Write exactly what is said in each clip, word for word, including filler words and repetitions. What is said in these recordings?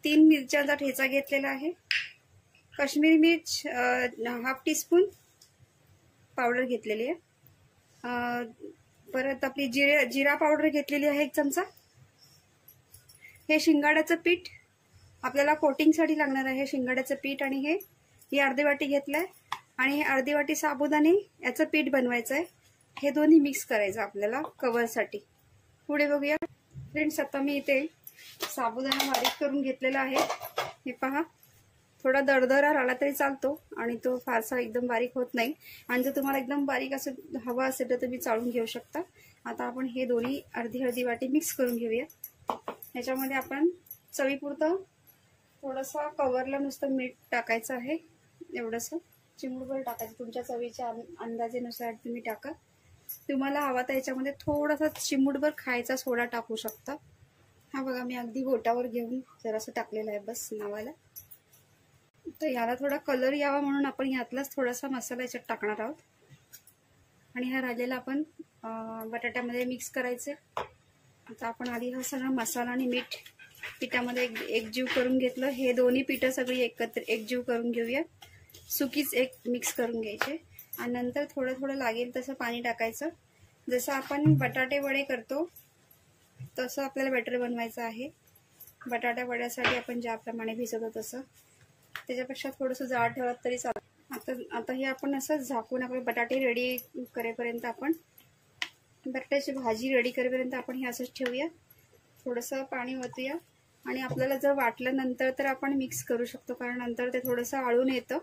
तीन मिरच्यांचा ठेचा घेतलेला आहे, काश्मीरी मिर्च हाफ टी स्पून पावडर घेतलेली आहे, परत आपली जिरे जिरा पावडर घेतलेली आहे एक चमचा। हे शिंगाड्याचं पीठ आपल्याला कोटिंगसाठी लागणार आहे, शिंगाड्याचं पीठ, आणि हे ही अर्धी वाटी घेतलंय आणि हे अर्धी वाटी साबुदाणे याचं पीठ बनवायचं आहे। हे दोन्ही मिक्स करायचं आपल्याला कवरसाठी। पुढे बघूया फ्रेंड्स, आता मी इथे साबुदाणा बारीक करून घेतलेला आहे। हे पहा, थोडा दरदरा राहिला तरी चालतो आणि तो फारसा एकदम बारीक होत नाही, आणि जर तुम्हाला एकदम बारीक असं हवा असेल तर तुम्ही चाळून घेऊ शकता। आता आपण हे दोन्ही अर्धी अर्धी वाटी मिक्स करून घेऊया। ह्याच्यामध्ये आपण चवीपुरतं थोडंसं कवरला नुसतं मीठ टाकायचं आहे, एवढंसं चिमूटभर टाकायचं, तुमच्या चवीच्या अंदाजेनुसार तुम्ही टाका। तुम्हाला हवा तर याच्यामध्ये थोडासा चिमूटभर खायचा सोडा टाकू शकता। हा बघा, मी अगदी बोटावर घेऊन जरासं टाकलेलं आहे बस नावाला। तर याला थोडा कलर यावा म्हणून आपण यातलाच थोडासा मसाला याच्यात टाकणार आहोत, आणि हा राहिलेला आपण बटाट्यामध्ये मिक्स करायचे। आता आपण आधी हा सगळा मसाला आणि मीठ पिठामध्ये एक एकजीव करून घेतलं। हे दोन्ही पिठं सगळी एकत्र एकजीव करून घेऊया, सुकीच एक मिक्स करून घ्यायचे, आणि नंतर थोडं थोडं लागेल तसं पाणी टाकायचं। जसं आपण बटाटे वडे करतो तसं आपल्याला बॅटर बनवायचं आहे। बटाटा वड्यासाठी आपण ज्याप्रमाणे भिजवतो तसं, त्याच्यापेक्षा थोडंसं जाड ठेवलं तरी चालेल। आता आता हे आपण असं झाकून आपले बटाटे रेडी करेपर्यंत, आपण बटाट्याची भाजी रेडी करेपर्यंत आपण हे असंच ठेवूया। थोडंसं पाणी ओतूया, आणि आपल्याला जर वाटलं नंतर तर आपण मिक्स करू शकतो, कारण नंतर ते थोडंसं आळून येतं।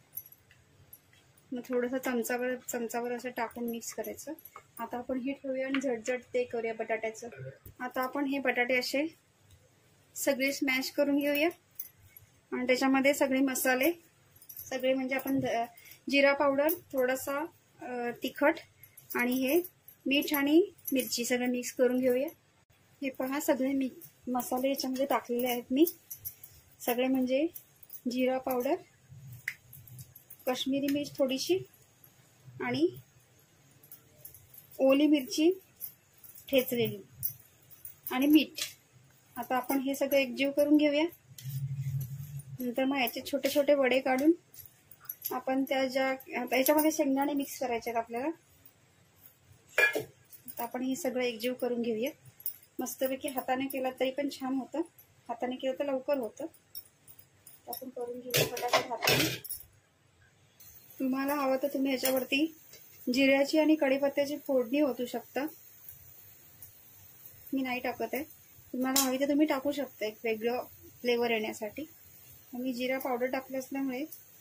मग थोडंसं चमचावर चमचावर असं टाकून मिक्स करायचं। आता आपण हे ठेवूया आणि झटझट ते करूया बटाट्याचं। आता आपण हे बटाटे असे सगळे स्मॅश करून घेऊया, आणि त्याच्यामध्ये सगळे मसाले सगळे म्हणजे आपण जिरा पावडर, थोडासा तिखट, आणि हे मीठ आणि मिरची सगळं मिक्स करून घेऊया। हे पहा, सगळे मी मसाले याच्यामध्ये टाकलेले आहेत मी सगळे, म्हणजे जिरा पावडर, काश्मीरी मिर्च थोडीशी, आणि ओली मिरची ठेचलेली, आणि मीठ। आता आपण हे सगळं एकजीव करून घेऊया। नंतर मग याचे छोटे छोटे वडे काढून आपण त्या ज्या याच्यामध्ये शेंगदाणे मिक्स करायचे आहेत आपल्याला। आता आपण हे सगळं एकजीव करून घेऊया मस्तपैकी। हाताने केलं तरी पण छान होतं, हाताने केलं तर लवकर होतं। आपण करून घेऊया फटाफट हाताने। तुम्हाला हवं तर तुम्ही याच्यावरती जिऱ्याची आणि कढीपत्त्याची फोडणी ओतू शकता, मी नाही टाकत आहे। तुम्हाला हवी तर तुम्ही टाकू शकता एक वेगळं फ्लेवर येण्यासाठी। मी जिरा पावडर टाकलं असल्यामुळे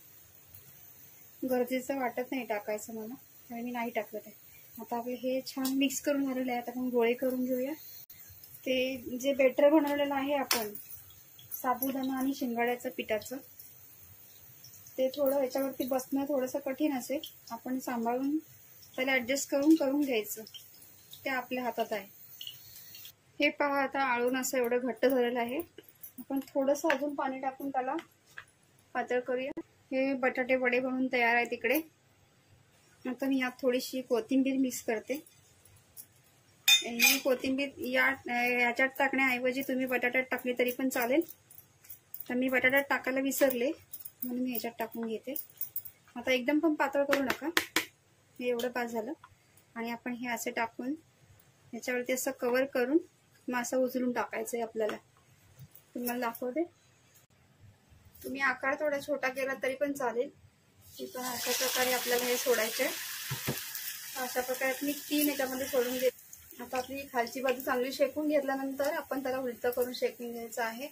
गरजेचं वाटत नाही टाकायचं मला, त्यामुळे मी नाही टाकत आहे। आता आपले हे छान मिक्स करून झालेले आहे, आता आपण गोळे करून घेऊया। ते जे बेटर बनवलेलं आहे आपण साबुदाणा आणि शिंगाड्याचं पिठाचं, ते थोडं याच्यावरती बसणं थोडंसं कठीण असेल, आपण सांभाळून त्याला ऍडजस्ट करून करून घ्यायचं, ते आपल्या हातात आहे। हे पहा, आता आळून असं एवढं घट्ट झालेलं आहे, आपण थोडंसं अजून पाणी टाकून त्याला पातळ करूया। हे बटाटे वडे बनवून तयार आहे तिकडे। आता मी यात थोडीशी कोथिंबीर मिक्स करते। ही कोथिंबीर या याच्यात टाकण्याऐवजी तुम्ही बटाट्यात टाकली तरी पण चालेल, तर मी बटाट्यात टाकायला विसरले म्हणून मी याच्यात टाकून घेते। आता एकदम पण पातळ करू नका, हे एवढं पास झालं, आणि आपण हे असे टाकून याच्यावरती असं कव्हर करून मग असं उचलून टाकायचंय आपल्याला। तुम्हाला दाखवते, तुम्ही आकार थोडा छोटा केला तरी पण चालेल, पण अशा प्रकारे आपल्याला हे सोडायचे। अशा प्रकारे मी तीन याच्यामध्ये सोडून घेते। आता आपली खालची बाजू चांगली शेकून घेतल्यानंतर आपण त्याला उलटं करून शेकून घ्यायचं आहे।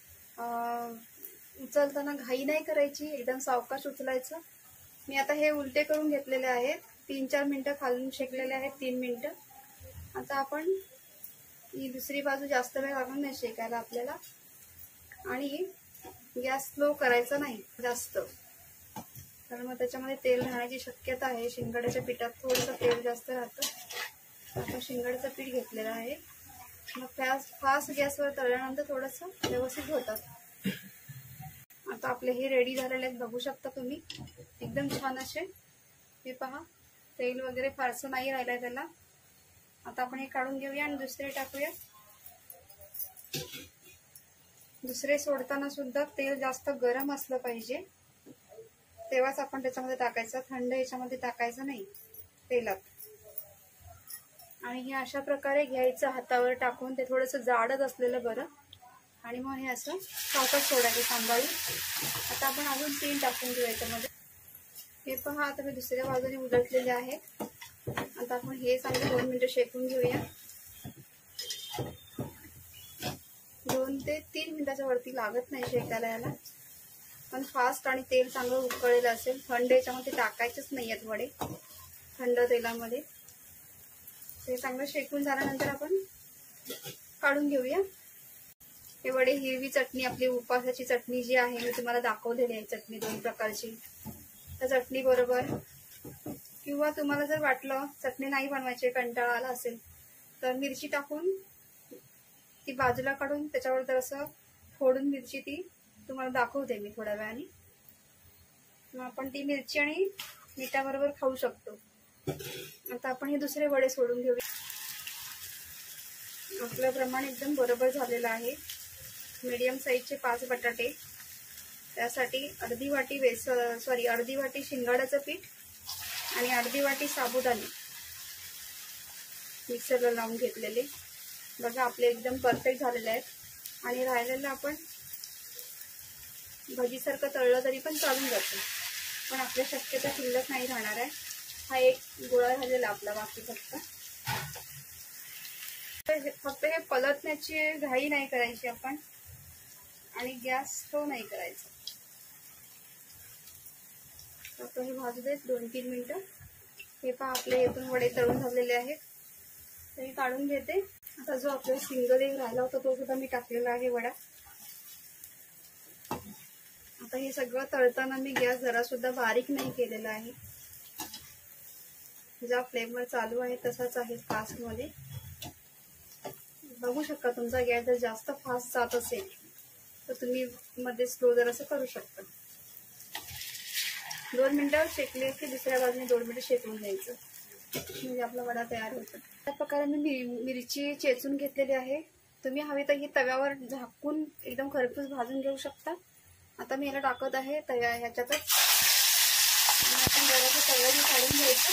उचलताना घाई नाही करायची, एकदम सावकाश उचलायचं। मी आता हे उलटे करून घेतलेले आहेत, तीन चार मिनिटं खालून शेकलेले आहेत, तीन मिनिटं। आता आपण ही दुसरी बाजू जास्त वेळ लागून नाही शेकायला आपल्याला, आणि गॅस स्लो करायचा नाही जास्त, कारण मग त्याच्यामध्ये तेल राहण्याची शक्यता आहे। शिंगाड्याच्या पिठात थोडंसं तेल जास्त राहतं। आपण शिंगाड्याचं पीठ घेतलेलं आहे, मग फास्ट फास्ट गॅसवर तळल्यानंतर थोडंसं व्यवस्थित होतात। आता आपले हे रेडी झालेले आहेत, बघू शकता तुम्ही, एकदम छान असे। हे पहा, तेल वगैरे फारसं नाही राहिलंय त्याला। आता आपण हे काढून घेऊया आणि दुसरे टाकूया। दुसरे सोडताना सुद्धा तेल जास्त गरम असलं पाहिजे, तेव्हाच आपण त्याच्यामध्ये टाकायचं. थंड याच्यामध्ये टाकायचं नाही तेलात. आणि हे अशा प्रकारे घ्यायचं हातावर टाकून. ते थोडंसं जाडच असलेलं बरं. आणि मग हे असं सावकाश सोडायचं सांभाळून. आता आपण अजून तेल टाकून घेऊ याच्यामध्ये. हे पहा, आता मी दुसऱ्या बाजूने उलटलेले आहे. आता आपण हे चांगलं दोन मिनिटं शेकून घेऊया. दोन ते तीन मिनिटाच्या वरती लागत नाही शेकायला याला, पण फास्ट आणि तेल चांगलं उकळलेलं असेल. थंड याच्यामध्ये टाकायचेच नाही आहेत वडे. थंड तेलामध्ये ते चांगलं शेकून झाल्यानंतर आपण काढून घेऊया. हे वडे हिरवी चटणी, आपली उपासाची चटणी जी आहे, मी तुम्हाला दाखवलेली आहे चटणी दोन प्रकारची, त्या चटणी बरोबर. किंवा तुम्हाला जर वाटलं चटणी नाही बनवायची, कंटाळा आला असेल, तर मिरची टाकून ती बाजूला काढून त्याच्यावर जरासं फोडून मिरची ती तुम्हाला दाखवते मी थोड्या वेळाने. मग आपण ती मिरची आणि मिठाबरोबर खाऊ शकतो. आता आपण हे दुसरे वडे सोडून घेऊया. आपल्या प्रमाण एकदम बरोबर झालेलं आहे. मीडियम साईजचे पाच बटाटे, त्यासाठी अर्धी वाटी बेस सॉरी अर्धी वाटी शिंगाड्याचं पीठ आणि अर्धी वाटी साबुदाणे मिक्सरला लावून घेतलेले. बघा, आपले एकदम परफेक्ट झालेले आहेत. आणि राहिलेलं आपण भजीसारखं तळलं तरी पण चालून जातं, पण आपल्या शक्यता शिल्लक नाही राहणार आहे. हा एक गोळा झालेला आपला, बाकी फक्त फक्त हे पलटण्याची घाई नाही करायची आपण, आणि गॅस तो नाही करायचा. आता हे भाजू देत दोन तीन मिनिटं. हे पहा, आपले येथून वडे तळून झालेले आहेत. ते काढून घेते. आता जो आपला सिंगल एक राहिला होता तो सुद्धा मी टाकलेला आहे वडा. आता हे सगळं तळताना मी गॅस जरा सुद्धा बारीक नाही केलेला आहे. ज्या फ्लेमवर चालू आहे तसाच आहे फास्ट मध्ये. बघू शकता, तुमचा गॅस जर जास्त फास्ट जात असेल तर तुम्ही मध्ये स्लो जर असं करू शकता. दोन मिनिटं शेकले की दुसऱ्या बाजूने दोन मिनिटं शेकून घ्यायचं, म्हणजे आपला वडा तयार होतो. त्या प्रकारे मी मिरची चेचून घेतलेली आहे. तुम्ही हवी तर ही तव्यावर झाकून एकदम खरपूस भाजून घेऊ शकता. आता मी याला टाकत आहे तव्या ह्याच्यातच. आपण जरासं तव्याने काढून घ्यायचं.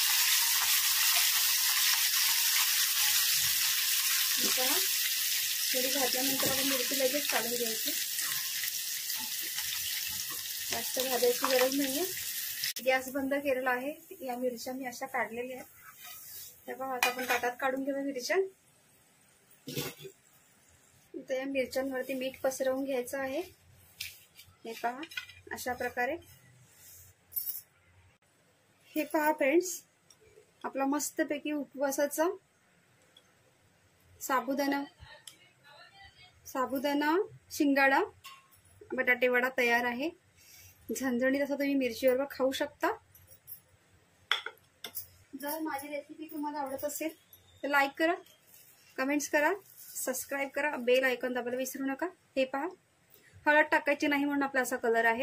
थोडी भाजल्यानंतर आपण मिरची लगेच काढून घ्यायची. जास्त भाजायची गरज नाहीये. गॅस बंद केलेला आहे. या मिरच्या मी अशा काढलेल्या आहेत. तेव्हा आता आपण ताटात काढून घेऊया मिरच्या. तर या मिरच्यांवरती मीठ पसरवून घ्यायचं आहे. हे पहा, अशा प्रकारे. हे पहा फ्रेंड्स, आपला मस्तपैकी उपवासाचा साबुदाणा साबुदाणा शिंगाडा बटाटे वडा तयार आहे. झणझणीत असा तुम्ही मिरचीबरोबर खाऊ शकता. जर माझी रेसिपी तुम्हाला आवडत असेल तर लाईक करा, कमेंट्स करा, सबस्क्राईब करा, बेल आयकॉन दाबायला विसरू नका. हे पहा, हळद टाकायची नाही म्हणून आपला असा कलर आहे.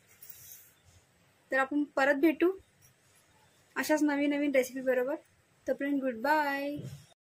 तर आपण परत भेटू अशाच नवीन नवीन रेसिपी बरोबर. तोपर्यंत गुड बाय.